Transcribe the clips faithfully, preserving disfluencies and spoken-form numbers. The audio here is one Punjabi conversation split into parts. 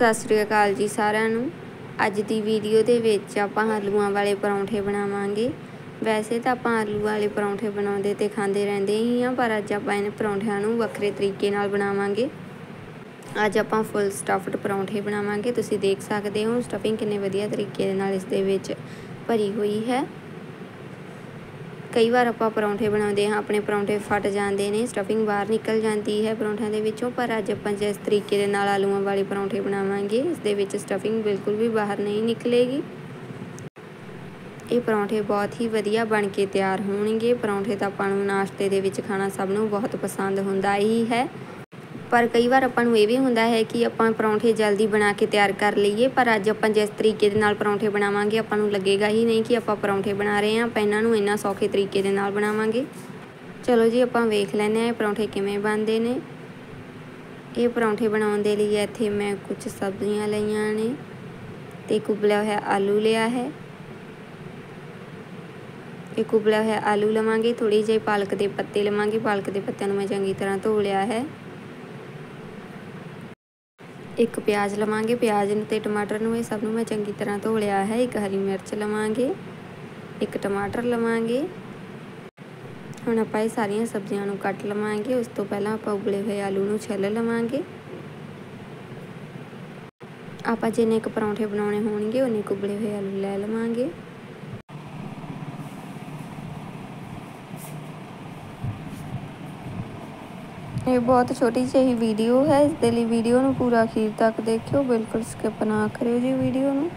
सत श्री अकाल जी सारिਆਂ ਨੂੰ। ਅੱਜ ਦੀ ਵੀਡੀਓ ਦੇ ਵਿੱਚ ਆਪਾਂ ਆਲੂਆਂ ਵਾਲੇ ਪਰੌਂਠੇ ਬਣਾਵਾਂਗੇ। ਵੈਸੇ ਤਾਂ ਆਪਾਂ ਆਲੂ ਵਾਲੇ ਪਰੌਂਠੇ ਬਣਾਉਂਦੇ ਤੇ ਖਾਂਦੇ ਰਹਿੰਦੇ ਹੀ ਆ, ਪਰ ਅੱਜ ਆਪਾਂ ਇਹਨਾਂ ਪਰੌਂਠਿਆਂ ਨੂੰ ਵੱਖਰੇ ਤਰੀਕੇ ਨਾਲ ਬਣਾਵਾਂਗੇ। ਅੱਜ ਆਪਾਂ ਫੁੱਲ ਸਟਫਡ ਪਰੌਂਠੇ ਬਣਾਵਾਂਗੇ। ਤੁਸੀਂ ਦੇਖ ਸਕਦੇ ਹੋ ਸਟਫਿੰਗ ਕਿੰਨੇ ਵਧੀਆ ਤਰੀਕੇ ਦੇ ਨਾਲ ਇਸ ਦੇ ਵਿੱਚ ਭਰੀ ਹੋਈ ਹੈ। ਕਈ ਵਾਰ ਆਪਾਂ ਪਰੌਂਠੇ ਬਣਾਉਂਦੇ ਹਾਂ, ਆਪਣੇ ਪਰੌਂਠੇ ਫਟ ਜਾਂਦੇ ਨੇ, ਸਟਫਿੰਗ ਬਾਹਰ ਨਿਕਲ ਜਾਂਦੀ ਹੈ ਪਰੌਂਠਿਆਂ ਦੇ ਵਿੱਚੋਂ। ਪਰ ਅੱਜ ਆਪਾਂ ਜਿਸ ਤਰੀਕੇ ਦੇ ਨਾਲ ਆਲੂਆਂ ਵਾਲੇ ਪਰੌਂਠੇ ਬਣਾਵਾਂਗੇ, ਇਸ ਦੇ ਵਿੱਚ ਸਟਫਿੰਗ ਬਿਲਕੁਲ ਵੀ ਬਾਹਰ ਨਹੀਂ ਨਿਕਲੇਗੀ। ਇਹ ਪਰੌਂਠੇ ਬਹੁਤ ਹੀ ਵਧੀਆ ਬਣ ਕੇ ਤਿਆਰ ਹੋਣਗੇ। ਪਰੌਂਠੇ ਤਾਂ ਆਪਾਂ ਨੂੰ ਨਾਸ਼ਤੇ ਦੇ ਵਿੱਚ ਖਾਣਾ ਸਭ ਨੂੰ ਬਹੁਤ ਪਸੰਦ ਹੁੰਦਾ ਹੀ ਹੈ, ਪਰ ਕਈ ਵਾਰ ਆਪਾਂ ਨੂੰ ਇਹ ਵੀ ਹੁੰਦਾ ਹੈ ਕਿ ਆਪਾਂ ਪਰੌਂਠੇ ਜਲਦੀ ਬਣਾ ਕੇ ਤਿਆਰ ਕਰ ਲਈਏ। ਪਰ ਅੱਜ ਆਪਾਂ ਜਿਸ ਤਰੀਕੇ ਦੇ ਨਾਲ ਪਰੌਂਠੇ ਬਣਾਵਾਂਗੇ, ਆਪਾਂ ਨੂੰ ਲੱਗੇਗਾ ਹੀ ਨਹੀਂ ਕਿ ਆਪਾਂ ਪਰੌਂਠੇ ਬਣਾ ਰਹੇ ਹਾਂ। ਆਪਾਂ ਇਹਨਾਂ ਨੂੰ ਇੰਨਾ ਸੌਖੇ ਤਰੀਕੇ ਦੇ ਨਾਲ ਬਣਾਵਾਂਗੇ। ਚਲੋ ਜੀ ਆਪਾਂ ਵੇਖ ਲੈਂਦੇ ਹਾਂ ਇਹ ਪਰੌਂਠੇ ਕਿਵੇਂ ਬਣਦੇ ਨੇ। ਇਹ ਪਰੌਂਠੇ ਬਣਾਉਣ ਦੇ ਲਈ ਇੱਥੇ ਮੈਂ ਕੁਝ ਸਬਜ਼ੀਆਂ ਲਈਆਂ ਨੇ ਤੇ ਕੁਬਲਿਆ ਹੋਇਆ ਆਲੂ ਲਿਆ ਹੈ। ਇਹ ਕੁਬਲਿਆ ਹੋਇਆ ਆਲੂ ਲਵਾਂਗੇ। ਥੋੜ੍ਹੀ ਜਿਹੀ ਪਾਲਕ ਦੇ ਪੱਤੇ ਲਵਾਂਗੇ। ਪਾਲਕ ਦੇ ਪੱਤਿਆਂ ਨੂੰ ਮੈਂ ਚੰਗੀ ਤਰ੍ਹਾਂ ਧੋ ਲਿਆ ਹੈ। ਇੱਕ ਪਿਆਜ਼ ਲਵਾਂਗੇ। ਪਿਆਜ਼ ਨੂੰ ਤੇ ਟਮਾਟਰ ਨੂੰ, ਇਹ ਸਭ ਨੂੰ ਮੈਂ ਚੰਗੀ ਤਰ੍ਹਾਂ ਧੋ ਲਿਆ ਹੈ। ਇੱਕ ਹਰੀ ਮਿਰਚ ਲਵਾਂਗੇ। ਇੱਕ ਟਮਾਟਰ ਲਵਾਂਗੇ। ਹੁਣ ਆਪਾਂ ਇਹ ਸਾਰੀਆਂ ਸਬਜ਼ੀਆਂ ਨੂੰ ਕੱਟ ਲਵਾਂਗੇ। ਉਸ ਤੋਂ ਪਹਿਲਾਂ ਆਪਾਂ ਉਬਲੇ ਹੋਏ ਆਲੂ ਨੂੰ ਛਿੱਲ ਲਵਾਂਗੇ। ਆਪਾਂ ਜਿੰਨੇ ਕੁ ਪਰੌਂਠੇ ਬਣਾਉਣੇ ਹੋਣਗੇ ਉਨੇ ਕੁ ਉਬਲੇ ਹੋਏ ਆਲੂ ਲੈ ਲਵਾਂਗੇ। ਇਹ ਬਹੁਤ ਛੋਟੀ ਜਿਹੀ ਵੀਡੀਓ ਹੈ, ਇਸ ਦੇ ਲਈ ਵੀਡੀਓ ਨੂੰ ਪੂਰਾ ਅਖੀਰ ਤੱਕ ਦੇਖਿਓ, ਬਿਲਕੁਲ ਸਕਿਪ ਨਾ ਕਰਿਓ ਜੀ ਵੀਡੀਓ ਨੂੰ।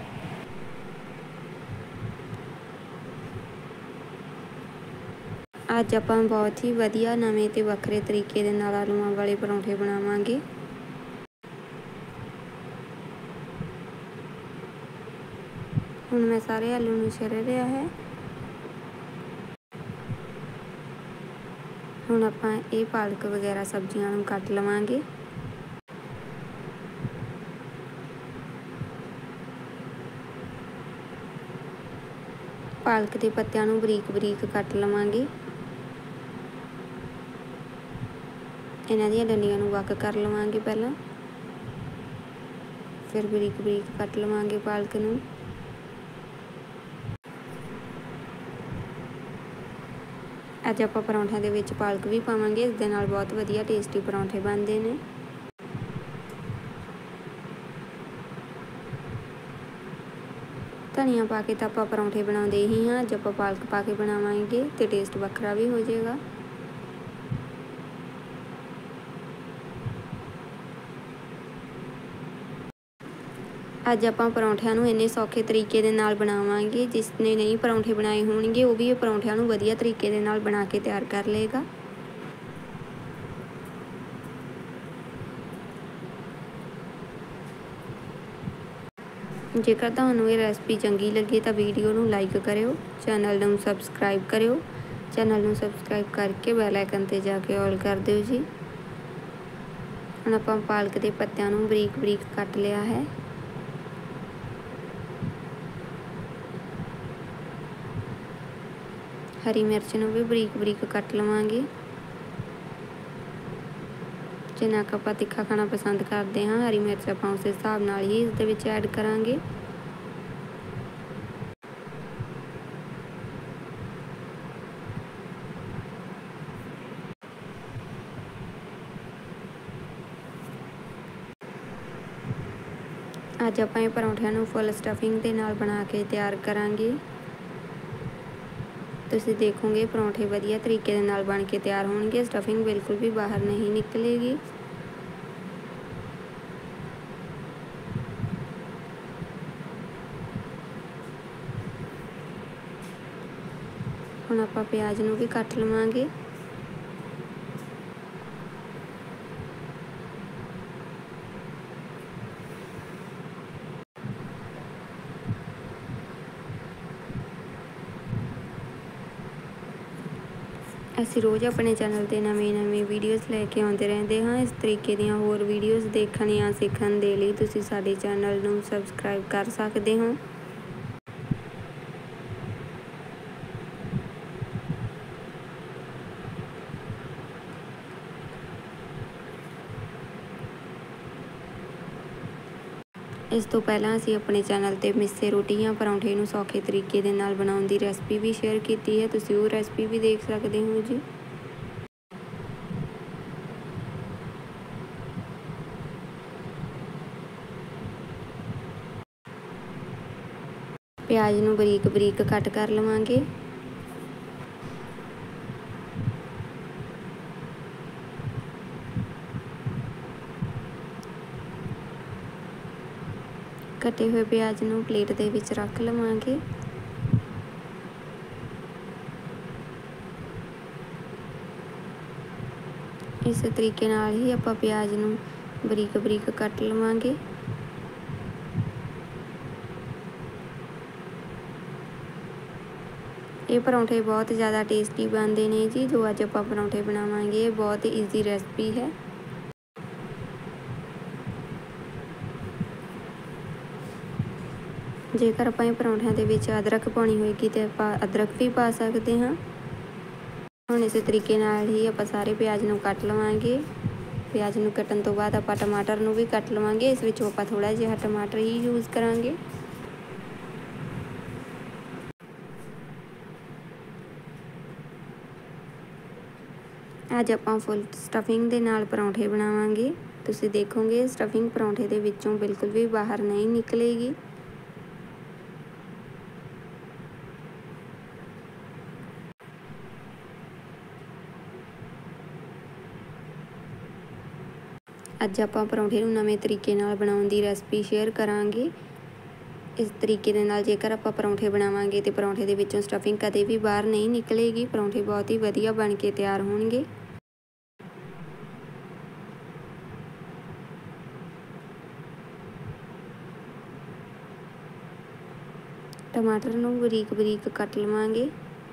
ਅੱਜ ਆਪਾਂ ਬਹੁਤ ਹੀ ਵਧੀਆ ਨਵੇਂ ਤੇ ਵੱਖਰੇ ਤਰੀਕੇ ਦੇ ਨਾਲ ਆਲੂਆਂ ਵਾਲੇ ਪਰੌਂਠੇ ਬਣਾਵਾਂਗੇ। ਹੁਣ ਮੈਂ ਸਾਰੇ ਆਲੂ ਨੂੰ ਛਿੱਲ ਲਿਆ ਹੈ। ਹੁਣ ਆਪਾਂ ਇਹ ਪਾਲਕ ਵਗੈਰਾ ਸਬਜ਼ੀਆਂ ਨੂੰ ਕੱਟ ਲਵਾਂਗੇ। ਪਾਲਕ ਦੇ ਪੱਤਿਆਂ ਨੂੰ ਬਰੀਕ ਬਰੀਕ ਕੱਟ ਲਵਾਂਗੇ। ਇਹਨਾਂ ਦੀਆਂ ਡੰਡੀਆਂ ਨੂੰ ਵੱਖ ਕਰ ਲਵਾਂਗੇ ਪਹਿਲਾਂ, ਫਿਰ ਬਰੀਕ ਬਰੀਕ ਕੱਟ ਲਵਾਂਗੇ ਪਾਲਕ ਨੂੰ। ਅੱਜ ਆਪਾਂ ਪਰੌਂਠਿਆਂ ਦੇ ਵਿੱਚ ਪਾਲਕ ਵੀ ਪਾਵਾਂਗੇ, ਇਸ ਦੇ ਨਾਲ ਬਹੁਤ ਵਧੀਆ ਟੇਸਟੀ ਪਰੌਂਠੇ ਬਣਦੇ ਨੇ। ਧਨੀਆ ਪਾ ਕੇ ਤਾਂ ਆਪਾਂ ਪਰੌਂਠੇ ਬਣਾਉਂਦੇ ਹੀ ਹਾਂ, ਅੱਜ ਆਪਾਂ ਪਾਲਕ ਪਾ ਕੇ ਬਣਾਵਾਂਗੇ ਤੇ ਟੇਸਟ ਵੱਖਰਾ ਵੀ ਹੋ ਜਾਏਗਾ। ਅੱਜ ਆਪਾਂ ਪਰੌਂਠਿਆਂ ਨੂੰ ਇੰਨੇ ਸੌਖੇ ਤਰੀਕੇ ਦੇ ਨਾਲ ਬਣਾਵਾਂਗੇ, ਜਿਸ ਨੇ ਨਹੀਂ ਪਰੌਂਠੇ ਬਣਾਏ ਹੋਣਗੇ ਉਹ ਵੀ ਇਹ ਪਰੌਂਠਿਆਂ ਨੂੰ ਵਧੀਆ ਤਰੀਕੇ ਦੇ ਨਾਲ ਬਣਾ ਕੇ ਤਿਆਰ ਕਰ ਲਏਗਾ। ਜੇਕਰ ਤੁਹਾਨੂੰ ਇਹ ਰੈਸਪੀ ਚੰਗੀ ਲੱਗੇ ਤਾਂ ਵੀਡੀਓ ਨੂੰ ਲਾਈਕ ਕਰਿਓ, ਚੈਨਲ ਨੂੰ ਸਬਸਕ੍ਰਾਈਬ ਕਰਿਓ। ਚੈਨਲ ਨੂੰ ਸਬਸਕ੍ਰਾਈਬ ਕਰਕੇ ਬੈਲ ਆਈਕਨ 'ਤੇ ਜਾ ਕੇ ਆਲ ਕਰ ਦਿਓ ਜੀ। ਹੁਣ ਆਪਾਂ ਪਾਲਕ ਦੇ ਪੱਤਿਆਂ ਨੂੰ ਬਰੀਕ ਬਰੀਕ ਕੱਟ ਲਿਆ ਹੈ। ਹਰੀ ਮਿਰਚ ਨੂੰ ਵੀ ਬਰੀਕ ਬਰੀਕ ਕੱਟ ਲਵਾਂਗੇ। ਜਿੰਨਾ ਕੁ ਆਪਾਂ ਤਿੱਖਾ ਖਾਣਾ ਪਸੰਦ ਕਰਦੇ ਹਾਂ, ਹਰੀ ਮਿਰਚ ਆਪਾਂ ਉਸ ਹਿਸਾਬ ਨਾਲ ਹੀ ਇਸ ਦੇ ਵਿੱਚ ਐਡ ਕਰਾਂਗੇ। ਅੱਜ ਆਪਾਂ ਇਹ ਪਰੌਂਠਿਆਂ ਨੂੰ ਫੁੱਲ ਸਟਫਿੰਗ ਦੇ ਨਾਲ ਬਣਾ ਕੇ ਤਿਆਰ ਕਰਾਂਗੇ। ਤੁਸੀਂ ਦੇਖੋਗੇ ਪਰੌਂਠੇ ਵਧੀਆ ਤਰੀਕੇ ਦੇ ਨਾਲ ਬਣ ਕੇ ਤਿਆਰ ਹੋਣਗੇ, ਸਟਫਿੰਗ ਬਿਲਕੁਲ ਵੀ ਬਾਹਰ ਨਹੀਂ ਨਿਕਲੇਗੀ। ਹੁਣ ਆਪਾਂ ਪਿਆਜ਼ ਨੂੰ ਵੀ ਕੱਟ ਲਵਾਂਗੇ। ਅਸੀਂ ਰੋਜ਼ ਆਪਣੇ ਚੈਨਲ 'ਤੇ ਨਵੇਂ ਨਵੇਂ ਵੀਡੀਓਜ਼ ਲੈ ਕੇ ਆਉਂਦੇ ਰਹਿੰਦੇ ਹਾਂ। ਇਸ ਤਰੀਕੇ ਦੀਆਂ ਹੋਰ ਵੀਡੀਓਜ਼ ਦੇਖਣ ਜਾਂ ਸਿੱਖਣ ਦੇ ਲਈ ਤੁਸੀਂ ਸਾਡੇ ਚੈਨਲ ਨੂੰ ਸਬਸਕ੍ਰਾਈਬ ਕਰ ਸਕਦੇ ਹੋ। ਇਸ ਤੋਂ ਪਹਿਲਾਂ ਅਸੀਂ ਆਪਣੇ ਚੈਨਲ 'ਤੇ ਮਿੱਸੇ ਰੋਟੀ ਜਾਂ ਪਰੌਂਠੇ ਨੂੰ ਸੌਖੇ ਤਰੀਕੇ ਦੇ ਨਾਲ ਬਣਾਉਣ ਦੀ ਰੈਸਪੀ ਵੀ ਸ਼ੇਅਰ ਕੀਤੀ ਹੈ, ਤੁਸੀਂ ਉਹ ਰੈਸਪੀ ਵੀ ਦੇਖ ਸਕਦੇ ਹੋ ਜੀ। ਪਿਆਜ਼ ਨੂੰ ਬਰੀਕ ਬਰੀਕ ਕੱਟ ਕਰ ਲਵਾਂਗੇ। ਕੱਟੇ ਹੋਏ ਪਿਆਜ਼ ਨੂੰ ਪਲੇਟ ਦੇ ਵਿੱਚ ਰੱਖ ਲਵਾਂਗੇ। ਇਸ ਤਰੀਕੇ ਨਾਲ ਹੀ ਆਪਾਂ ਪਿਆਜ਼ ਨੂੰ ਬਰੀਕ ਬਰੀਕ ਕੱਟ ਲਵਾਂਗੇ। ਇਹ ਪਰੌਂਠੇ ਬਹੁਤ ਜ਼ਿਆਦਾ ਟੇਸਟੀ ਬਣਦੇ ਨੇ ਜੀ। ਜੋ ਅੱਜ ਆਪਾਂ ਪਰੌਂਠੇ ਬਣਾਵਾਂਗੇ ਇਹ ਬਹੁਤ ਈਜ਼ੀ ਰੈਸਪੀ ਹੈ। ਜੇਕਰ ਆਪਾਂ ਇਹ ਪਰੌਂਠਿਆਂ ਦੇ ਵਿੱਚ ਅਦਰਕ ਪਾਉਣੀ ਹੋਏਗੀ ਤਾਂ ਆਪਾਂ ਅਦਰਕ ਵੀ ਪਾ ਸਕਦੇ ਹਾਂ। ਹੁਣ ਇਸੇ ਤਰੀਕੇ ਨਾਲ ਹੀ ਆਪਾਂ ਸਾਰੇ ਪਿਆਜ਼ ਨੂੰ ਕੱਟ ਲਵਾਂਗੇ। ਪਿਆਜ਼ ਨੂੰ ਕੱਟਣ ਤੋਂ ਬਾਅਦ ਆਪਾਂ ਟਮਾਟਰ ਨੂੰ ਵੀ ਕੱਟ ਲਵਾਂਗੇ। ਇਸ ਵਿੱਚੋਂ ਆਪਾਂ ਥੋੜ੍ਹਾ ਜਿਹਾ ਟਮਾਟਰ ਹੀ ਯੂਜ਼ ਕਰਾਂਗੇ। ਅੱਜ ਆਪਾਂ ਫੁੱਲ ਸਟਫਿੰਗ ਦੇ ਨਾਲ ਪਰੌਂਠੇ ਬਣਾਵਾਂਗੇ। ਤੁਸੀਂ ਦੇਖੋਗੇ ਸਟਫਿੰਗ ਪਰੌਂਠੇ ਦੇ ਵਿੱਚੋਂ ਬਿਲਕੁਲ ਵੀ ਬਾਹਰ ਨਹੀਂ ਨਿਕਲੇਗੀ। ਅੱਜ ਆਪਾਂ ਪਰੌਂਠੇ ਨੂੰ ਨਵੇਂ ਤਰੀਕੇ ਨਾਲ ਬਣਾਉਣ ਦੀ ਰੈਸਪੀ ਸ਼ੇਅਰ ਕਰਾਂਗੇ। ਇਸ ਤਰੀਕੇ ਦੇ ਨਾਲ ਜੇਕਰ ਆਪਾਂ ਪਰੌਂਠੇ ਬਣਾਵਾਂਗੇ ਤੇ ਪਰੌਂਠੇ ਦੇ ਵਿੱਚੋਂ ਸਟਫਿੰਗ ਕਦੇ ਵੀ ਬਾਹਰ ਨਹੀਂ ਨਿਕਲੇਗੀ। ਪਰੌਂਠੇ ਬਹੁਤ ਹੀ ਵਧੀਆ ਬਣ ਕੇ ਤਿਆਰ ਹੋਣਗੇ। ਟਮਾਟਰ ਨੂੰ ਬਰੀਕ ਬਰੀਕ ਕੱਟ ਲਵਾਂਗੇ।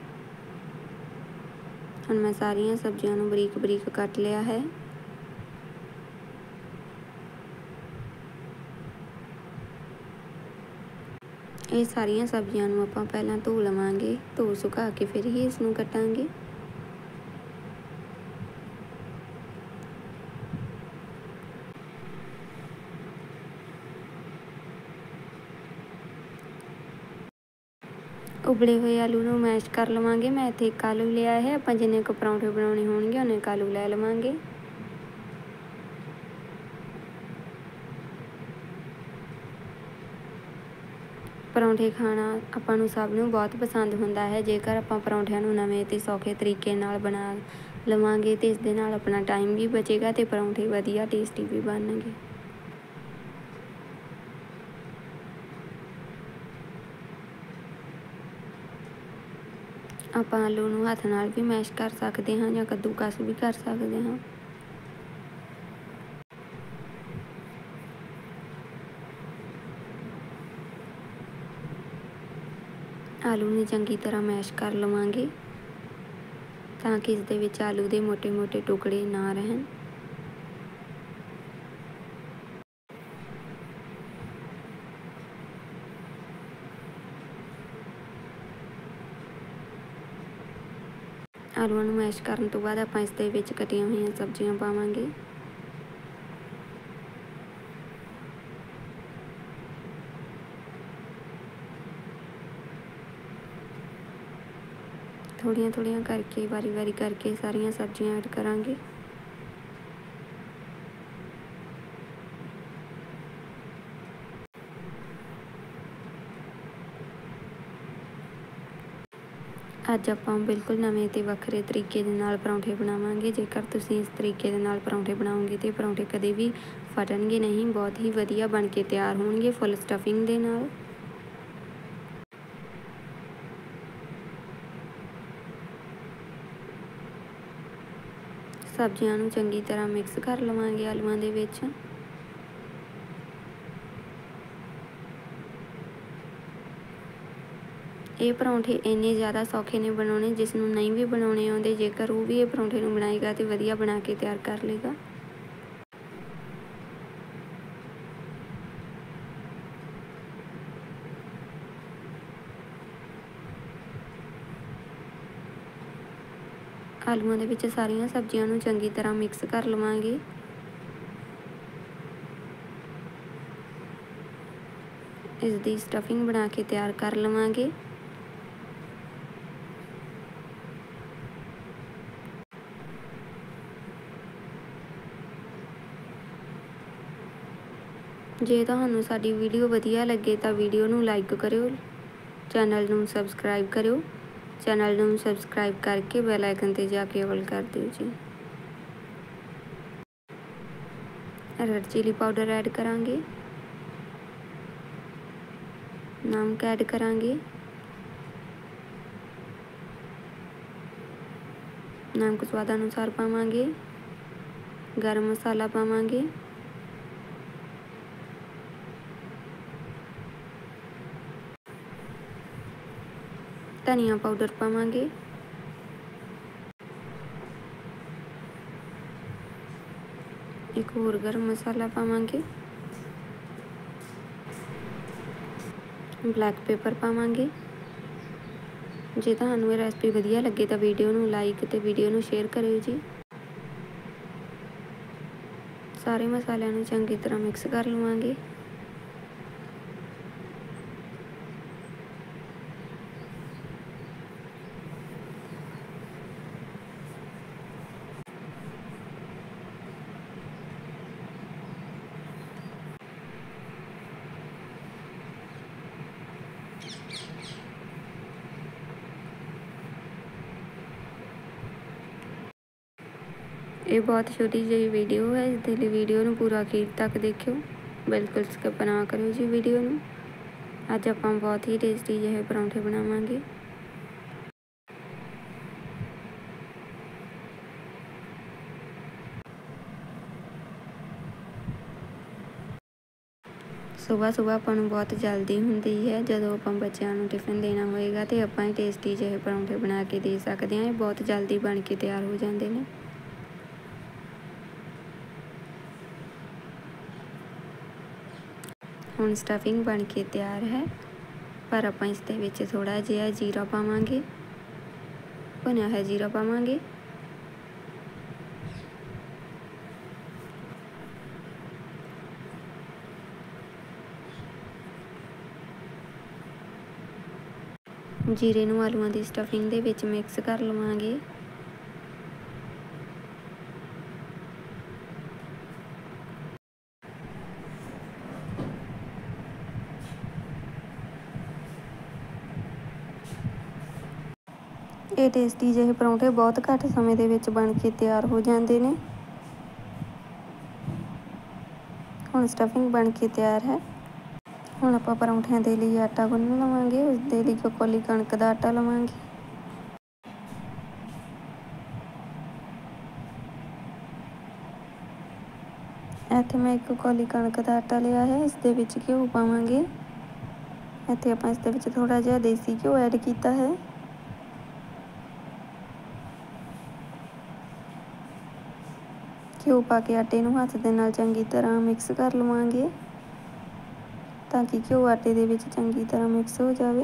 ਹੁਣ ਮੈਂ ਸਾਰੀਆਂ ਸਬਜ਼ੀਆਂ ਨੂੰ ਬਰੀਕ ਬਰੀਕ ਕੱਟ ਲਿਆ ਹੈ। ਇਹ ਸਾਰੀਆਂ ਸਬਜ਼ੀਆਂ ਨੂੰ ਆਪਾਂ ਪਹਿਲਾਂ ਧੋ ਲਵਾਂਗੇ। ਧੋ ਸੁਕਾ ਕੇ ਫਿਰ ਹੀ ਇਸ ਨੂੰ ਕੱਟਾਂਗੇ। ਉਬਲੇ ਹੋਏ ਆਲੂ ਨੂੰ ਮੈਸ਼ ਕਰ ਲਵਾਂਗੇ। ਮੈਂ ਇੱਥੇ ਇੱਕ ਆਲੂ ਲਿਆ ਹੈ। ਆਪਾਂ ਜਿੰਨੇ ਕੁ ਪਰੌਂਠੇ ਬਣਾਉਣੇ ਹੋਣਗੇ ਉਨੇ ਕੁ ਆਲੂ ਲੈ ਲਵਾਂਗੇ। ਪਰੌਂਠੇ ਖਾਣਾ ਆਪਾਂ ਨੂੰ ਸਭ ਨੂੰ ਬਹੁਤ ਪਸੰਦ ਹੁੰਦਾ ਹੈ। ਜੇਕਰ ਆਪਾਂ ਪਰੌਂਠਿਆਂ ਨੂੰ ਨਵੇਂ ਅਤੇ ਸੌਖੇ ਤਰੀਕੇ ਨਾਲ ਬਣਾ ਲਵਾਂਗੇ ਤਾਂ ਇਸ ਦੇ ਨਾਲ ਆਪਣਾ ਟਾਈਮ ਵੀ ਬਚੇਗਾ ਅਤੇ ਪਰੌਂਠੇ ਵਧੀਆ ਟੇਸਟੀ ਵੀ ਬਣਨਗੇ। ਆਪਾਂ ਆਲੂ ਨੂੰ ਹੱਥ ਨਾਲ ਵੀ ਮੈਸ਼ ਕਰ ਸਕਦੇ ਹਾਂ ਜਾਂ ਕੱਦੂਕਸ ਵੀ ਕਰ ਸਕਦੇ ਹਾਂ। ਆਲੂ ਨੂੰ ਚੰਗੀ ਤਰ੍ਹਾਂ ਮੈਸ਼ ਕਰ ਲਵਾਂਗੇ ਤਾਂ ਕਿ ਇਸ ਦੇ ਵਿੱਚ ਆਲੂ ਦੇ ਮੋਟੇ ਮੋਟੇ ਟੁਕੜੇ ਨਾ ਰਹਿਣ। ਆਲੂਆਂ ਨੂੰ ਮੈਸ਼ ਕਰਨ ਤੋਂ ਬਾਅਦ ਆਪਾਂ ਇਸ ਦੇ ਵਿੱਚ ਕੱਟੀਆਂ ਹੋਈਆਂ ਸਬਜ਼ੀਆਂ ਪਾਵਾਂਗੇ। ਥੋੜ੍ਹੀਆਂ ਥੋੜ੍ਹੀਆਂ ਕਰਕੇ ਵਾਰੀ ਵਾਰੀ ਕਰਕੇ ਸਾਰੀਆਂ ਸਬਜ਼ੀਆਂ ਐਡ ਕਰਾਂਗੇ। ਅੱਜ ਆਪਾਂ ਬਿਲਕੁਲ ਨਵੇਂ ਅਤੇ ਵੱਖਰੇ ਤਰੀਕੇ ਦੇ ਨਾਲ ਪਰੌਂਠੇ ਬਣਾਵਾਂਗੇ। ਜੇਕਰ ਤੁਸੀਂ ਇਸ ਤਰੀਕੇ ਦੇ ਨਾਲ ਪਰੌਂਠੇ ਬਣਾਓਗੇ ਤਾਂ ਪਰੌਂਠੇ ਕਦੇ ਵੀ ਫਟਣਗੇ ਨਹੀਂ। ਬਹੁਤ ਹੀ ਵਧੀਆ ਬਣ ਕੇ ਤਿਆਰ ਹੋਣਗੇ ਫੁੱਲ ਸਟਫਿੰਗ ਦੇ ਨਾਲ। ਸਬਜ਼ੀਆਂ ਨੂੰ ਚੰਗੀ ਤਰ੍ਹਾਂ ਮਿਕਸ ਕਰ ਲਵਾਂਗੇ ਆਲੂਆਂ ਦੇ ਵਿੱਚ। ਇਹ ਪਰੌਂਠੇ ਇੰਨੇ ਜ਼ਿਆਦਾ ਸੌਖੇ ਨੇ ਬਣਾਉਣੇ, ਜਿਸ ਨੂੰ ਨਹੀਂ ਵੀ ਬਣਾਉਣੇ ਆਉਂਦੇ ਜੇਕਰ ਉਹ ਵੀ ਇਹ ਪਰੌਂਠੇ ਨੂੰ ਬਣਾਏਗਾ ਤੇ ਵਧੀਆ ਬਣਾ ਕੇ ਤਿਆਰ ਕਰ ਲਏਗਾ। ਆਲੂਆਂ ਦੇ ਵਿੱਚ ਸਾਰੀਆਂ ਸਬਜ਼ੀਆਂ ਨੂੰ ਚੰਗੀ ਤਰ੍ਹਾਂ ਮਿਕਸ ਕਰ ਲਵਾਂਗੇ। इस दी स्टफिंग बना के तैयार कर लवांगे। जे तुहानू साडी वीडियो वधिया लगे तो वीडियो नू लाइक करियो, चैनल नू सबसक्राइब करियो, चैनल नू सबसक्राइब करके बैल आइकन ते जाके ऑल कर दिओ जी। रेड चिली पाउडर ऐड करांगे, नमक ऐड करांगे, नमक स्वाद अनुसार पावांगे, गरम मसाला पावांगे, धनिया पाउडर पावांगे, एक होर गरम मसाला पावांगे, ब्लैक पेपर पावांगे। जे तुहानू ये रेसिपी वधिया लगे तो वीडियो नू लाइक ते वीडियो नू शेयर करियो जी। सारे मसालिਆਂ ਨੂੰ चंगी तरह मिक्स कर लवांगे। ये बहुत छोटी जी वीडियो है, इसलिए वीडियो नू पूरा आखिर तक देखियो, बिल्कुल स्किप ना करियो जी वीडियो नू। अज आपां बहुत ही टेस्टी जिहे परौंठे बनावांगे। सुबह सुबह आपां नू बहुत जल्दी हुंदी है, जदों आपां बच्चिआं नू टिफिन देना होएगा तो आपां ही टेस्टी जिहे परौंठे बना के दे सकते हैं। बहुत जल्दी बन के तैयार हो जाते हैं। हुण स्टफिंग बन के तैयार है, पर आपां इस दे विच थोड़ा जिहा जीरा पावांगे, भुनिया है जीरा पावांगे, जीरे नू आलूआं दी स्टफिंग दे विच मिक्स कर लवांगे। ये टेस्टी जिहे परौंठे बहुत घट समय दे विच बन के तैयार हो जाते हैं। हुण स्टफिंग बन के तैयार है। हुण आपां परौंठिਆਂ ਦੇ ਲਈ आटा गुन्न लवांगे। उस दे ਲਈ एक कौली कणक दा आटा लवांगे। इत्थे मैं एक कौली कणक दा आटा लिया है, इस दे विच घिओ पावांगे। इत्थे आपां इस दे विच थोड़ा जिहा देसी घिओ ऐड कीता है। घिओ पा के आटे नूं हत्थ दे नाल चंगी तरह मिक्स कर लवांगे, ताकि घिओ आटे दे विच चंगी तरह मिक्स हो जाए।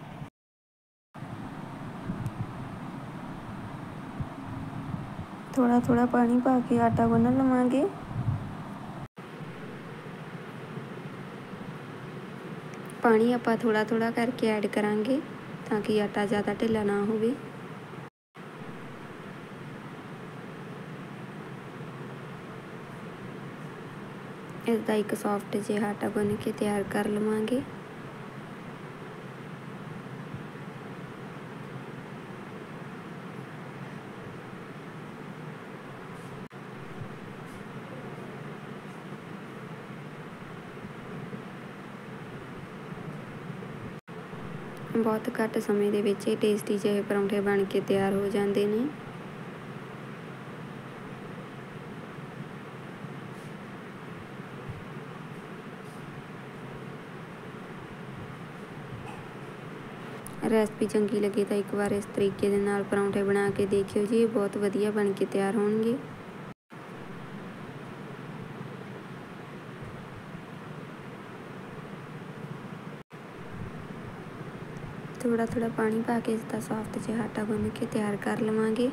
थोड़ा थोड़ा पानी पा के आटा गुन्न लवांगे। पानी आपां थोड़ा थोड़ा करके ऐड करांगे, ताकि आटा ज़्यादा ढिला ना होवे। इसदा एक सॉफ्ट जिहा आटा गुन्न के तैयार कर लवांगे। बहुत घट समय दे विच ये टेस्टी जिहे परौंठे बन के तैयार हो जाते हैं। रेसिपी चंगी लगे तो एक बार इस तरीके दे नाल परौंठे बना के देखियो जी, बहुत वधिया बन के तैयार होणगे। थोड़ा थोड़ा पानी पा के इसका सॉफ्ट जिहा आटा गुन्न के तैयार कर लवांगे।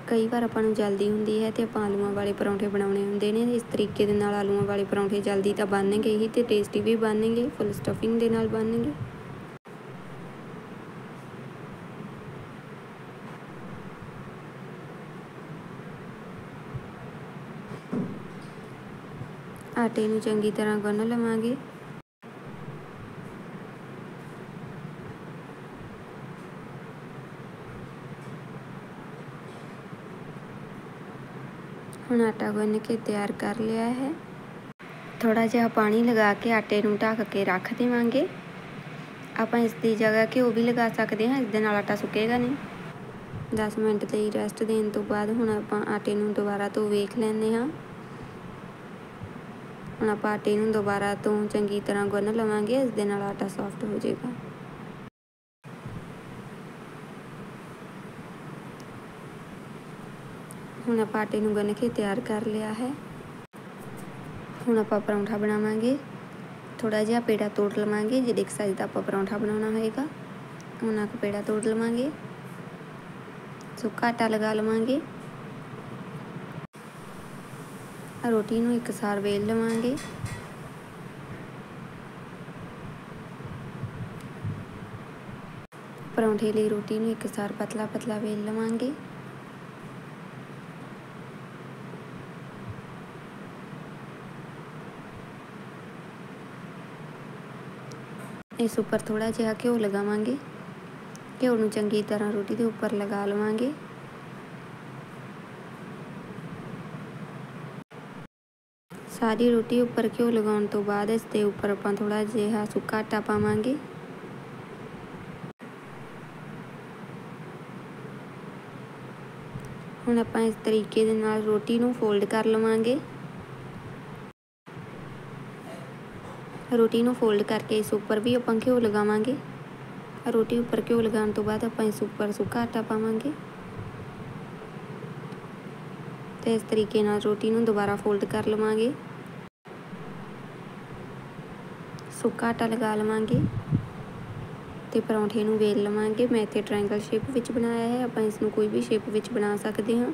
ਕਈ ਵਾਰ ਆਪਾਂ ਨੂੰ ਜਲਦੀ ਹੁੰਦੀ ਹੈ ਤੇ ਆਪਾਂ ਆਲੂਆਂ ਵਾਲੇ ਪਰੌਂਠੇ ਬਣਾਉਣੇ ਹੁੰਦੇ ਨੇ। ਇਸ ਤਰੀਕੇ ਦੇ ਨਾਲ ਆਲੂਆਂ ਵਾਲੇ ਪਰੌਂਠੇ ਜਲਦੀ ਤਾਂ ਬਣਨਗੇ ਹੀ ਤੇ ਟੇਸਟੀ ਵੀ ਬਣਨਗੇ, ਫੁੱਲ ਸਟਫਿੰਗ ਦੇ ਨਾਲ ਬਣਨਗੇ। ਆਟੇ ਨੂੰ ਚੰਗੀ ਤਰ੍ਹਾਂ ਗੁੰਨ ਲਵਾਂਗੇ। ਹੁਣ ਆਟਾ ਗੁੰਨ ਕੇ ਤਿਆਰ ਕਰ ਲਿਆ ਹੈ। ਥੋੜ੍ਹਾ ਜਿਹਾ ਪਾਣੀ ਲਗਾ ਕੇ ਆਟੇ ਨੂੰ ਢੱਕ ਕੇ ਰੱਖ ਦੇਵਾਂਗੇ। ਆਪਾਂ ਇਸ ਦੀ ਜਗ੍ਹਾ ਘਿਓ ਵੀ ਲਗਾ ਸਕਦੇ ਹਾਂ, ਇਸ ਦੇ ਨਾਲ ਆਟਾ ਸੁੱਕੇਗਾ ਨਹੀਂ। ਦਸ ਮਿੰਟ ਲਈ ਰੈਸਟ ਦੇਣ ਤੋਂ ਬਾਅਦ ਹੁਣ ਆਪਾਂ ਆਟੇ ਨੂੰ ਦੁਬਾਰਾ ਤੋਂ ਵੇਖ ਲੈਂਦੇ ਹਾਂ। ਹੁਣ ਆਪਾਂ ਆਟੇ ਨੂੰ ਦੁਬਾਰਾ ਤੋਂ ਚੰਗੀ ਤਰ੍ਹਾਂ ਗੁੰਨ ਲਵਾਂਗੇ, ਇਸ ਦੇ ਨਾਲ ਆਟਾ ਸੌਫਟ ਹੋ ਜਾਏਗਾ। ਹੁਣ ਆਪਾਂ ਆਟੇ ਨੂੰ ਗੁੰਨ ਕੇ ਤਿਆਰ ਕਰ ਲਿਆ ਹੈ। ਹੁਣ ਆਪਾਂ ਪਰੌਂਠਾ ਬਣਾਵਾਂਗੇ। ਥੋੜ੍ਹਾ ਜਿਹਾ ਪੇੜਾ ਤੋੜ ਲਵਾਂਗੇ, ਜਿਹੜੇ ਇੱਕ ਸਾਈਜ਼ ਦਾ ਆਪਾਂ ਪਰੌਂਠਾ ਬਣਾਉਣਾ ਹੋਏਗਾ ਉਹਨਾਂ ਕੁ ਪੇੜਾ ਤੋੜ ਲਵਾਂਗੇ। ਸੁੱਕਾ ਆਟਾ ਲਗਾ ਲਵਾਂਗੇ। ਰੋਟੀ ਨੂੰ ਇਕਸਾਰ ਵੇਲ ਲਵਾਂਗੇ। ਪਰੌਂਠੇ ਲਈ ਰੋਟੀ ਨੂੰ ਇਕਸਾਰ ਪਤਲਾ ਪਤਲਾ ਵੇਲ ਲਵਾਂਗੇ। ਇਸ ਉੱਪਰ ਥੋੜ੍ਹਾ ਜਿਹਾ ਘਿਓ ਲਗਾਵਾਂਗੇ। ਘਿਓ ਨੂੰ ਚੰਗੀ ਤਰ੍ਹਾਂ ਰੋਟੀ ਦੇ ਉੱਪਰ ਲਗਾ ਲਵਾਂਗੇ। ਸਾਰੀ ਰੋਟੀ ਉੱਪਰ ਘਿਓ ਲਗਾਉਣ ਤੋਂ ਬਾਅਦ ਇਸ ਦੇ ਉੱਪਰ ਆਪਾਂ ਥੋੜ੍ਹਾ ਜਿਹਾ ਸੁੱਕਾ ਆਟਾ ਪਾਵਾਂਗੇ। ਹੁਣ ਆਪਾਂ ਇਸ ਤਰੀਕੇ ਦੇ ਨਾਲ ਰੋਟੀ ਨੂੰ ਫੋਲਡ ਕਰ ਲਵਾਂਗੇ। ਰੋਟੀ ਨੂੰ ਫੋਲਡ ਕਰਕੇ ਇਸ ਉੱਪਰ ਵੀ ਆਪਾਂ ਘਿਓ ਲਗਾਵਾਂਗੇ। ਰੋਟੀ ਉੱਪਰ ਘਿਓ ਲਗਾਉਣ ਤੋਂ ਬਾਅਦ ਆਪਾਂ ਇਸ ਉੱਪਰ ਸੁੱਕਾ ਆਟਾ ਪਾਵਾਂਗੇ ਤੇ ਇਸ ਤਰੀਕੇ ਨਾਲ ਰੋਟੀ ਨੂੰ ਦੁਬਾਰਾ ਫੋਲਡ ਕਰ ਲਵਾਂਗੇ। ਸੁੱਕਾ ਆਟਾ ਲਗਾ ਲਵਾਂਗੇ ਤੇ ਪਰੌਂਠੇ ਨੂੰ ਵੇਲ ਲਵਾਂਗੇ। ਮੈਂ ਇੱਥੇ ਟਰਾਇੰਗਲ ਸ਼ੇਪ ਵਿੱਚ ਬਣਾਇਆ ਹੈ, ਆਪਾਂ ਇਸ ਨੂੰ ਕੋਈ ਵੀ ਸ਼ੇਪ ਵਿੱਚ ਬਣਾ ਸਕਦੇ ਹਾਂ।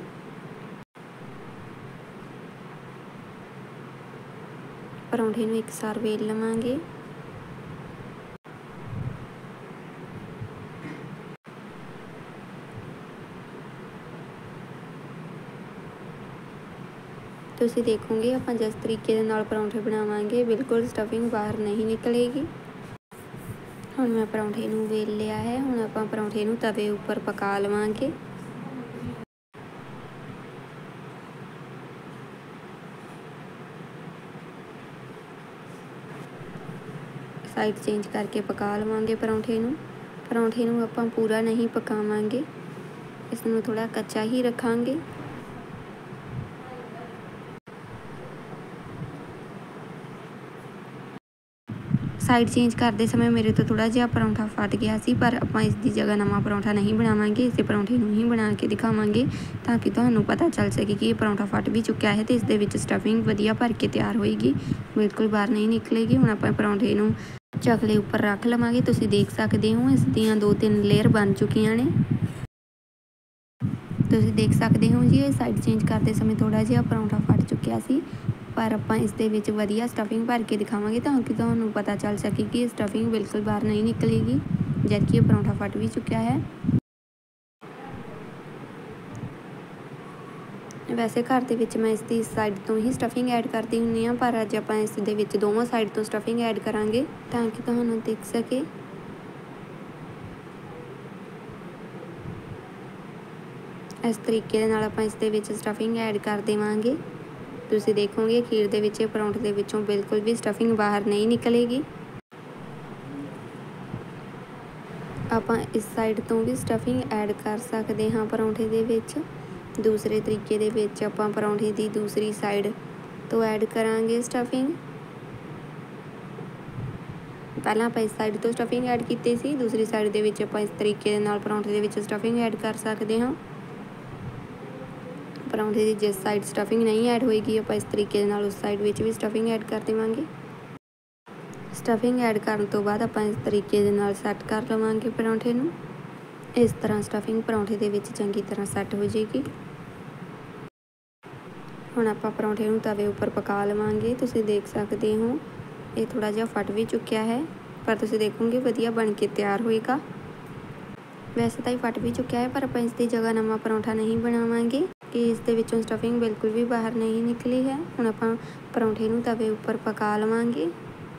ਪਰੌਂਠੇ ਨੂੰ ਇਕਸਾਰ ਵੇਲ ਲਵਾਂਗੇ। ਤੁਸੀਂ ਦੇਖੋਗੇ ਆਪਾਂ ਜਿਸ ਤਰੀਕੇ ਦੇ ਨਾਲ ਪਰੌਂਠੇ ਬਣਾਵਾਂਗੇ ਬਿਲਕੁਲ ਸਟਫਿੰਗ ਬਾਹਰ ਨਹੀਂ ਨਿਕਲੇਗੀ। ਹੁਣ ਮੈਂ ਪਰੌਂਠੇ ਨੂੰ ਵੇਲ ਲਿਆ ਹੈ। ਹੁਣ ਆਪਾਂ ਪਰੌਂਠੇ ਨੂੰ ਤਵੇ ਉੱਪਰ ਪਕਾ ਲਵਾਂਗੇ। ਸਾਈਡ ਚੇਂਜ ਕਰਕੇ ਪਕਾ ਲਵਾਂਗੇ ਪਰੌਂਠੇ ਨੂੰ। ਪਰੌਂਠੇ ਨੂੰ ਆਪਾਂ ਪੂਰਾ ਨਹੀਂ ਪਕਾਵਾਂਗੇ, ਇਸ ਨੂੰ ਥੋੜ੍ਹਾ ਕੱਚਾ ਹੀ ਰੱਖਾਂਗੇ। ਸਾਈਡ ਚੇਂਜ ਕਰਦੇ ਸਮੇਂ ਮੇਰੇ ਤੋਂ ਥੋੜ੍ਹਾ ਜਿਹਾ ਪਰੌਂਠਾ ਫਟ ਗਿਆ ਸੀ, ਪਰ ਆਪਾਂ ਇਸ ਦੀ ਜਗ੍ਹਾ ਨਵਾਂ ਪਰੌਂਠਾ ਨਹੀਂ ਬਣਾਵਾਂਗੇ। ਇਸੇ ਪਰੌਂਠੇ ਨੂੰ ਹੀ ਬਣਾ ਕੇ ਦਿਖਾਵਾਂਗੇ ਤਾਂ ਕਿ ਤੁਹਾਨੂੰ ਪਤਾ ਚੱਲ ਸਕੇ ਕਿ ਇਹ ਪਰੌਂਠਾ ਫਟ ਵੀ ਚੁੱਕਿਆ ਹੈ ਤੇ ਇਸ ਦੇ ਵਿੱਚ ਸਟਫਿੰਗ ਵਧੀਆ ਭਰ ਕੇ ਤਿਆਰ ਹੋਏਗੀ, ਬਿਲਕੁਲ ਬਾਹਰ ਨਹੀਂ ਨਿਕਲੇਗੀ। ਹੁਣ ਆਪਾਂ ਪਰੌਂਠੇ ਨੂੰ ਚਕਲੇ ਉੱਪਰ ਰੱਖ ਲਵਾਂਗੇ। ਤੁਸੀਂ ਦੇਖ ਸਕਦੇ ਹੋ ਇਸ ਦੀਆਂ ਦੋ ਤਿੰਨ ਲੇਅਰ ਬਣ ਚੁੱਕੀਆਂ ਨੇ। ਤੁਸੀਂ ਦੇਖ ਸਕਦੇ ਹੋ ਜੀ ਇਹ ਸਾਈਡ ਚੇਂਜ ਕਰਦੇ ਸਮੇਂ ਥੋੜ੍ਹਾ ਜਿਹਾ ਪਰੌਂਠਾ ਫਟ ਚੁੱਕਿਆ ਸੀ, ਪਰ ਆਪਾਂ ਇਸ ਦੇ ਵਿੱਚ ਵਧੀਆ ਸਟਫਿੰਗ ਭਰ ਕੇ ਦਿਖਾਵਾਂਗੇ ਤਾਂ ਕਿ ਤੁਹਾਨੂੰ ਪਤਾ ਚੱਲ ਸਕੇ ਕਿ ਇਹ ਸਟਫਿੰਗ ਬਿਲਕੁਲ ਬਾਹਰ ਨਹੀਂ ਨਿਕਲੇਗੀ, ਜਦਕਿ ਇਹ ਪਰੌਂਠਾ ਫਟ ਵੀ ਚੁੱਕਿਆ ਹੈ। ਵੈਸੇ ਘਰ ਦੇ ਵਿੱਚ ਮੈਂ ਇਸ ਦੀ ਸਾਈਡ ਤੋਂ ਹੀ ਸਟਫਿੰਗ ਐਡ ਕਰਦੀ ਹੁੰਦੀ ਹਾਂ, ਪਰ ਅੱਜ ਆਪਾਂ ਇਸ ਦੇ ਵਿੱਚ ਦੋਵਾਂ ਸਾਈਡ ਤੋਂ ਸਟਫਿੰਗ ਐਡ ਕਰਾਂਗੇ ਤਾਂ ਕਿ ਤੁਹਾਨੂੰ ਦਿਖ ਸਕੇ। ਇਸ ਤਰੀਕੇ ਦੇ ਨਾਲ ਆਪਾਂ ਇਸ ਦੇ ਵਿੱਚ ਸਟਫਿੰਗ ਐਡ ਕਰ ਦੇਵਾਂਗੇ। ਤੁਸੀਂ ਦੇਖੋਗੇ ਖੀਰ ਦੇ ਵਿੱਚ ਪਰੌਂਠੇ ਦੇ ਵਿੱਚੋਂ ਬਿਲਕੁਲ ਵੀ ਸਟਫਿੰਗ ਬਾਹਰ ਨਹੀਂ ਨਿਕਲੇਗੀ। ਆਪਾਂ ਇਸ ਸਾਈਡ ਤੋਂ ਵੀ ਸਟਫਿੰਗ ਐਡ ਕਰ ਸਕਦੇ ਹਾਂ ਪਰੌਂਠੇ ਦੇ ਵਿੱਚ। ਦੂਸਰੇ ਤਰੀਕੇ ਦੇ ਵਿੱਚ ਆਪਾਂ ਪਰੌਂਠੇ ਦੀ ਦੂਸਰੀ ਸਾਈਡ ਤੋਂ ਐਡ ਕਰਾਂਗੇ ਸਟਫਿੰਗ। ਪਹਿਲਾਂ ਆਪਾਂ ਇਸ ਸਾਈਡ ਤੋਂ ਸਟਫਿੰਗ ਐਡ ਕੀਤੀ ਸੀ, ਦੂਸਰੀ ਸਾਈਡ ਦੇ ਵਿੱਚ ਆਪਾਂ ਇਸ ਤਰੀਕੇ ਦੇ ਨਾਲ ਪਰੌਂਠੇ ਦੇ ਵਿੱਚ ਸਟਫਿੰਗ ਐਡ ਕਰ ਸਕਦੇ ਹਾਂ। ਪਰੌਂਠੇ ਦੀ ਜਿਸ ਸਾਈਡ ਸਟਫਿੰਗ ਨਹੀਂ ਐਡ ਹੋਏਗੀ ਆਪਾਂ ਇਸ ਤਰੀਕੇ ਦੇ ਨਾਲ ਉਸ ਸਾਈਡ ਵਿੱਚ ਵੀ ਸਟਫਿੰਗ ਐਡ ਕਰ ਦੇਵਾਂਗੇ। ਸਟਫਿੰਗ ਐਡ ਕਰਨ ਤੋਂ ਬਾਅਦ ਆਪਾਂ ਇਸ ਤਰੀਕੇ ਦੇ ਨਾਲ ਸੈੱਟ ਕਰ ਲਵਾਂਗੇ ਪਰੌਂਠੇ ਨੂੰ। ਇਸ ਤਰ੍ਹਾਂ ਸਟਫਿੰਗ ਪਰੌਂਠੇ ਦੇ ਵਿੱਚ ਚੰਗੀ ਤਰ੍ਹਾਂ ਸੈੱਟ ਹੋ ਜਾਏਗੀ। ਹੁਣ ਆਪਾਂ ਪਰੌਂਠੇ ਨੂੰ ਤਵੇ ਉੱਪਰ ਪਕਾ ਲਵਾਂਗੇ। ਤੁਸੀਂ ਦੇਖ ਸਕਦੇ ਹੋ ਇਹ ਥੋੜ੍ਹਾ ਜਿਹਾ ਫਟ ਵੀ ਚੁੱਕਿਆ ਹੈ, ਪਰ ਤੁਸੀਂ ਦੇਖੋਗੇ ਵਧੀਆ ਬਣ ਕੇ ਤਿਆਰ ਹੋਏਗਾ। ਵੈਸੇ ਤਾਂ ਇਹ ਫਟ ਵੀ ਚੁੱਕਿਆ ਹੈ, ਪਰ ਆਪਾਂ ਇਸ ਦੀ ਜਗ੍ਹਾ ਨਵਾਂ ਪਰੌਂਠਾ ਨਹੀਂ ਬਣਾਵਾਂਗੇ ਕਿ ਇਸ ਦੇ ਵਿੱਚੋਂ ਸਟਫਿੰਗ ਬਿਲਕੁਲ ਵੀ ਬਾਹਰ ਨਹੀਂ ਨਿਕਲੀ ਹੈ। ਹੁਣ ਆਪਾਂ ਪਰੌਂਠੇ ਨੂੰ ਤਵੇ ਉੱਪਰ ਪਕਾ ਲਵਾਂਗੇ।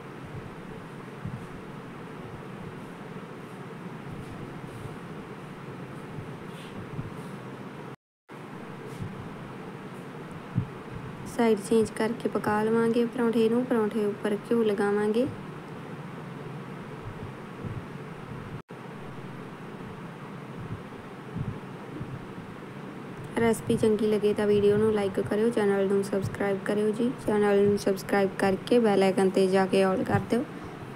ਸਾਈਡ ਚੇਂਜ ਕਰਕੇ ਪਕਾ ਲਵਾਂਗੇ ਪਰੌਂਠੇ ਨੂੰ। ਪਰੌਂਠੇ ਉੱਪਰ ਘਿਓ ਲਗਾਵਾਂਗੇ। ਰੈਸਪੀ ਚੰਗੀ ਲੱਗੇ ਤਾਂ ਵੀਡੀਓ ਨੂੰ ਲਾਈਕ ਕਰਿਓ, ਚੈਨਲ ਨੂੰ ਸਬਸਕ੍ਰਾਈਬ ਕਰਿਓ ਜੀ। ਚੈਨਲ ਨੂੰ ਸਬਸਕ੍ਰਾਈਬ ਕਰਕੇ ਬੈਲ ਆਈਕਨ 'ਤੇ ਜਾ ਕੇ ਆਲ ਕਰ ਦਿਓ।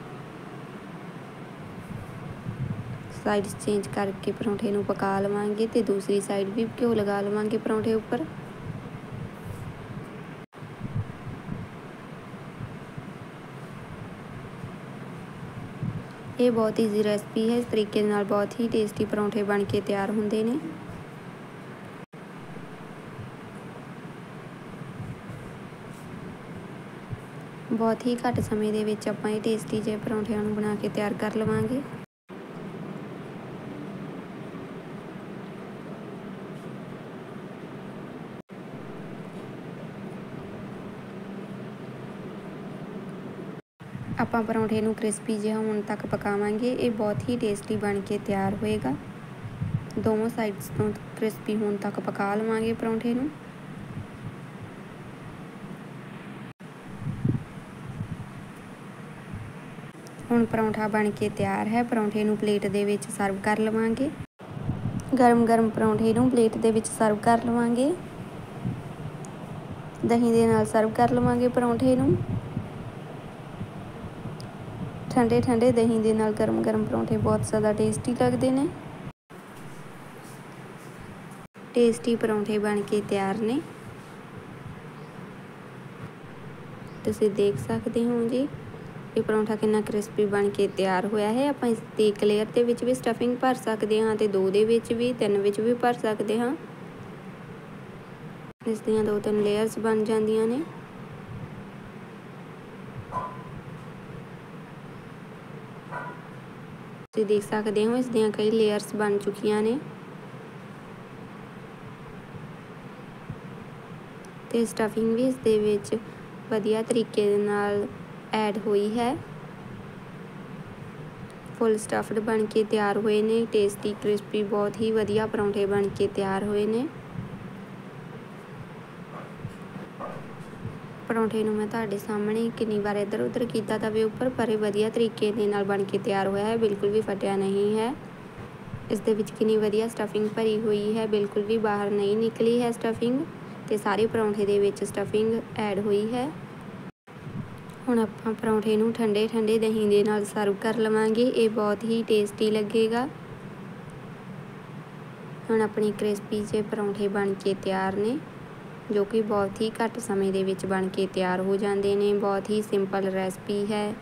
ਸਾਈਡ ਚੇਂਜ ਕਰਕੇ ਪਰੌਂਠੇ ਨੂੰ ਪਕਾ ਲਵਾਂਗੇ ਤੇ ਦੂਸਰੀ ਸਾਈਡ ਵੀ ਘਿਓ ਲਗਾ ਲਵਾਂਗੇ ਪਰੌਂਠੇ ਉੱਪਰ। ਇਹ ਬਹੁਤ ਈਜ਼ੀ ਰੈਸਪੀ ਹੈ। ਇਸ ਤਰੀਕੇ ਨਾਲ ਬਹੁਤ ਹੀ ਟੇਸਟੀ ਪਰੌਂਠੇ ਬਣ ਕੇ ਤਿਆਰ ਹੁੰਦੇ ਨੇ। ਬਹੁਤ ਹੀ ਘੱਟ ਸਮੇਂ ਦੇ ਵਿੱਚ ਆਪਾਂ ਇਹ ਟੇਸਟੀ ਜਿਹੇ ਪਰੌਂਠਿਆਂ ਨੂੰ ਬਣਾ ਕੇ ਤਿਆਰ ਕਰ ਲਵਾਂਗੇ। ਆਪਾਂ ਪਰੌਂਠੇ ਨੂੰ ਕ੍ਰਿਸਪੀ ਜਿਹਾ ਹੋਣ ਤੱਕ ਪਕਾਵਾਂਗੇ। ਇਹ ਬਹੁਤ ਹੀ ਟੇਸਟੀ ਬਣ ਕੇ ਤਿਆਰ ਹੋਏਗਾ। ਦੋਵਾਂ ਸਾਈਡਸ ਤੋਂ ਕ੍ਰਿਸਪੀ ਹੋਣ ਤੱਕ ਪਕਾ ਲਵਾਂਗੇ ਪਰੌਂਠੇ ਨੂੰ। ਹੁਣ ਪਰੌਂਠਾ ਬਣ ਕੇ ਤਿਆਰ ਹੈ। ਪਰੌਂਠੇ ਨੂੰ ਪਲੇਟ ਦੇ ਵਿੱਚ ਸਰਵ ਕਰ ਲਵਾਂਗੇ। ਗਰਮ ਗਰਮ ਪਰੌਂਠੇ ਨੂੰ ਪਲੇਟ ਦੇ ਵਿੱਚ ਸਰਵ ਕਰ ਲਵਾਂਗੇ। ਦਹੀਂ ਦੇ ਨਾਲ ਸਰਵ ਕਰ ਲਵਾਂਗੇ ਪਰੌਂਠੇ ਨੂੰ। ਠੰਡੇ ਠੰਡੇ ਦਹੀਂ ਦੇ ਨਾਲ ਗਰਮ ਗਰਮ ਪਰੌਂਠੇ ਬਹੁਤ ਜ਼ਿਆਦਾ ਟੇਸਟੀ ਲੱਗਦੇ ਨੇ। ਟੇਸਟੀ ਪਰੌਂਠੇ ਬਣ ਕੇ ਤਿਆਰ ਨੇ। ਤੁਸੀਂ ਦੇਖ ਸਕਦੇ ਹੋ ਜੀ ਇਹ ਪਰੌਂਠਾ ਕਿੰਨਾ ਕ੍ਰਿਸਪੀ ਬਣ ਕੇ ਤਿਆਰ ਹੋਇਆ ਹੈ। ਆਪਾਂ ਇਸ ਦੀ ਇੱਕ ਲੇਅਰ ਦੇ ਵਿੱਚ ਵੀ ਸਟਫਿੰਗ ਭਰ ਸਕਦੇ ਹਾਂ ਤੇ ਦੋ ਦੇ ਵਿੱਚ ਵੀ, ਤਿੰਨ ਵਿੱਚ ਵੀ ਭਰ ਸਕਦੇ ਹਾਂ। ਇਸ ਦੀਆਂ ਦੋ ਤਿੰਨ ਲੇਅਰਸ ਬਣ ਜਾਂਦੀਆਂ ਨੇ। ਤੁਸੀਂ ਦੇਖ ਸਕਦੇ ਹੋ ਇਸ ਦੀਆਂ ਕਈ ਲੇਅਰਸ ਬਣ ਚੁੱਕੀਆਂ ਨੇ ਤੇ ਸਟਫਿੰਗ ਵੀ ਇਸ ਦੇ ਵਿੱਚ ਵਧੀਆ ਤਰੀਕੇ ਦੇ ਨਾਲ ਐਡ ਹੋਈ ਹੈ। ਫੁੱਲ ਸਟਫਡ ਬਣ ਕੇ ਤਿਆਰ ਹੋਏ ਨੇ। ਟੇਸਟੀ ਕ੍ਰਿਸਪੀ ਬਹੁਤ ਹੀ ਵਧੀਆ ਪਰੌਂਠੇ ਬਣ ਕੇ ਤਿਆਰ ਹੋਏ ਨੇ। ਪਰੌਂਠੇ ਨੂੰ ਮੈਂ ਤੁਹਾਡੇ ਸਾਹਮਣੇ ਕਿੰਨੀ ਵਾਰ ਇੱਧਰ ਉੱਧਰ ਕੀਤਾ ਤਵੇ ਉੱਪਰ, ਪਰ ਇਹ ਵਧੀਆ ਤਰੀਕੇ ਦੇ ਨਾਲ ਬਣ ਕੇ ਤਿਆਰ ਹੋਇਆ ਹੈ। ਬਿਲਕੁਲ ਵੀ ਫਟਿਆ ਨਹੀਂ ਹੈ। ਇਸ ਦੇ ਵਿੱਚ ਕਿੰਨੀ ਵਧੀਆ ਸਟਫਿੰਗ ਭਰੀ ਹੋਈ ਹੈ। ਬਿਲਕੁਲ ਵੀ ਬਾਹਰ ਨਹੀਂ ਨਿਕਲੀ ਹੈ ਸਟਫਿੰਗ ਤੇ ਸਾਰੇ ਪਰੌਂਠੇ ਦੇ ਵਿੱਚ ਸਟਫਿੰਗ ਐਡ ਹੋਈ ਹੈ। ਹੁਣ ਆਪਾਂ ਪਰੌਂਠੇ ਨੂੰ ਠੰਡੇ ਠੰਡੇ ਦਹੀਂ ਦੇ ਨਾਲ ਸਰਵ ਕਰ ਲਵਾਂਗੇ। ਇਹ ਬਹੁਤ ਹੀ ਟੇਸਟੀ ਲੱਗੇਗਾ। ਹੁਣ ਆਪਣੀ ਕ੍ਰਿਸਪੀ ਜਿਹੇ ਪਰੌਂਠੇ ਬਣ ਕੇ ਤਿਆਰ ਨੇ, ਜੋ ਕਿ ਬਹੁਤ ਹੀ ਘੱਟ ਸਮੇਂ ਦੇ ਵਿੱਚ ਬਣ ਕੇ ਤਿਆਰ ਹੋ ਜਾਂਦੇ ਨੇ। ਬਹੁਤ ਹੀ ਸਿੰਪਲ ਰੈਸਪੀ ਹੈ।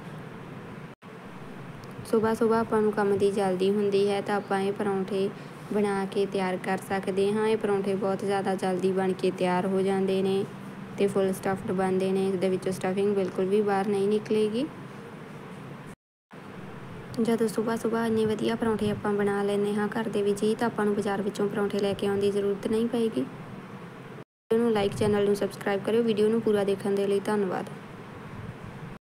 ਸੁਬਾਹ ਸੁਬਾਹ ਆਪਾਂ ਨੂੰ ਕੰਮ ਦੀ ਜਲਦੀ ਹੁੰਦੀ ਹੈ ਤਾਂ ਆਪਾਂ ਇਹ ਪਰੌਂਠੇ ਬਣਾ ਕੇ ਤਿਆਰ ਕਰ ਸਕਦੇ ਹਾਂ। ਇਹ ਪਰੌਂਠੇ ਬਹੁਤ ਜ਼ਿਆਦਾ ਜਲਦੀ ਬਣ ਕੇ ਤਿਆਰ ਹੋ ਜਾਂਦੇ ਨੇ ਤੇ ਫੁੱਲ ਸਟਫਡ ਬਣਦੇ ਨੇ। ਇਸ ਦੇ ਵਿੱਚੋਂ ਸਟਫਿੰਗ ਬਿਲਕੁਲ ਵੀ ਬਾਹਰ ਨਹੀਂ ਨਿਕਲੇਗੀ। ਜਦੋਂ ਸੁਬਾਹ ਸੁਬਾਹ ਇੰਨੇ ਵਧੀਆ ਪਰੌਂਠੇ ਆਪਾਂ ਬਣਾ ਲੈਂਦੇ ਹਾਂ ਘਰ ਦੇ ਵਿੱਚ ਹੀ, ਤਾਂ ਆਪਾਂ ਨੂੰ ਬਾਜ਼ਾਰ ਵਿੱਚੋਂ ਪਰੌਂਠੇ ਲੈ ਕੇ ਆਉਣ ਦੀ ਜ਼ਰੂਰਤ ਨਹੀਂ ਪਏਗੀ। ਵੀਡੀਓ ਨੂੰ ਲਾਈਕ, ਚੈਨਲ ਨੂੰ ਸਬਸਕ੍ਰਾਈਬ ਕਰਿਓ। ਵੀਡੀਓ ਨੂੰ ਪੂਰਾ ਦੇਖਣ ਦੇ ਲਈ ਧੰਨਵਾਦ।